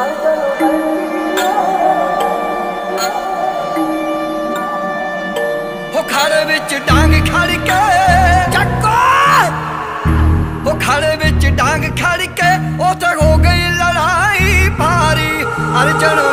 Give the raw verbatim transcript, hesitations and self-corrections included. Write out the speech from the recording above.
हो खड़े विच डांग खड़ के चक्को, हो खड़े विच डांग खड़ के उते हो गई लड़ाई भारी। अर्जन